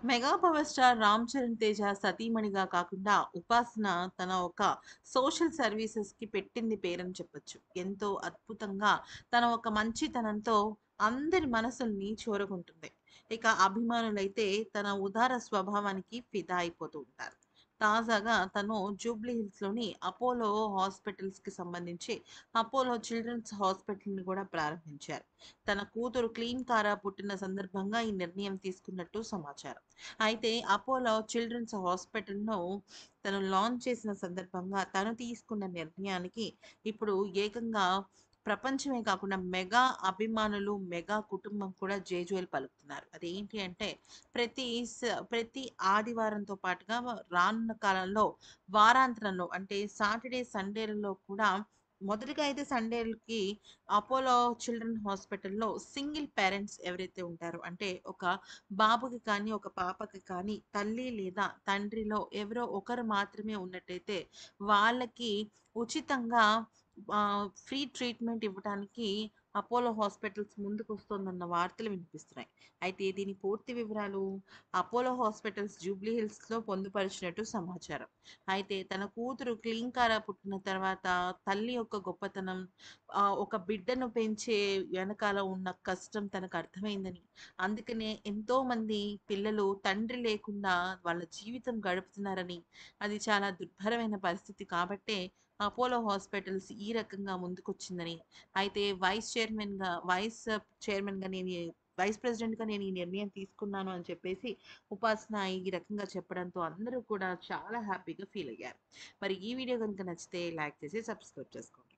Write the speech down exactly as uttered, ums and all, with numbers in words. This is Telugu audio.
Mega power star 'Ram Charan Teja' సతీమణిగా కాకుండా 'ఉపాసన' తన ఒక సోషల్ సర్వీసెస్‌కి పెట్టింది పేరని చెప్పొచ్చు. ఎంతో అద్భుతంగా తన ఒక మంచితనంతో అందరి మనసుల్ని చూరగొంటుంది. ఇక అభిమానులైతే తన ఉదార స్వభావానికి ఫిదా అయిపోతూ ఉంటారు. తాజాగా తను జూబ్లీ హిల్స్‌లోని అపోలో హాస్పిటల్స్‌కి సంబంధించి అపోలో చిల్డ్రన్స్ హాస్పిటల్‌ని కూడా ప్రారంభించారు. తన కూతురు క్లీన్ కారా పుట్టిన సందర్భంగా ఈ నిర్ణయం తీసుకున్నట్టు సమాచారం. అయితే అపోలో చిల్డ్రన్స్ హాస్పిటల్‌ను తను లాంచ్ చేసిన సందర్భంగా తను తీసుకున్న నిర్ణయానికి ఇప్పుడు ఏకంగా ప్రపంచమే కాకుండా మెగా అభిమానులు, మెగా కుటుంబం కూడా జేజేలు పలుకుతున్నారు. అదేంటి అంటే ప్రతి స ప్రతి ఆదివారంతో పాటుగా రానున్న కాలంలో వారాంతరంలో అంటే సాటర్‌డే, సండేలలో కూడా మొదటిగా అయితే సండేలకి అపోలో చిల్డ్రన్ హాస్పిటల్‌లో సింగిల్ పేరెంట్స్ ఎవరైతే ఉంటారో అంటే ఒక బాబుకి కానీ, ఒక పాపకి కానీ తల్లి లేదా తండ్రిలో ఎవరో ఒకరు మాత్రమే ఉన్నట్టయితే వాళ్ళకి ఉచితంగా ఆహ్, ఫ్రీ ట్రీట్మెంట్ ఇవ్వటానికి అపోలో హాస్పిటల్స్ ముందుకొస్తోందన్న వార్తలు వినిపిస్తున్నాయి. అయితే దీని పూర్తి వివరాలు అపోలో హాస్పిటల్స్ జూబ్లీ హిల్స్‌లో పొందుపరిచినట్టు సమాచారం. అయితే తన కూతురు క్లీన్‌కారా పుట్టిన తర్వాత తల్లి యొక్క గొప్పతనం, ఆహ్, ఒక బిడ్డను పెంచే వెనకాల ఉన్న కష్టం తనకు అర్థమైందని, అందుకనే ఎంతోమంది పిల్లలు తండ్రి లేకుండా వాళ్ళ జీవితం గడుపుతున్నారని, అది చాలా దుర్భరమైన పరిస్థితి కాబట్టే అపోలో హాస్పిటల్స్ ఈ రకంగా ముందుకొచ్చిందని, అయితే వైస్ చైర్మన్‌గా వైస్ చైర్మన్‌గా నేను ఈ వైస్ ప్రెసిడెంట్‌గా నేను ఈ నిర్ణయం తీసుకున్నాను అని చెప్పేసి ఉపాసన ఈ రకంగా చెప్పడంతో అందరూ కూడా చాలా హ్యాపీగా ఫీల్ అయ్యారు. మరి ఈ వీడియో గనుక నచ్చితే లైక్ చేసి సబ్స్క్రైబ్ చేసుకోండి.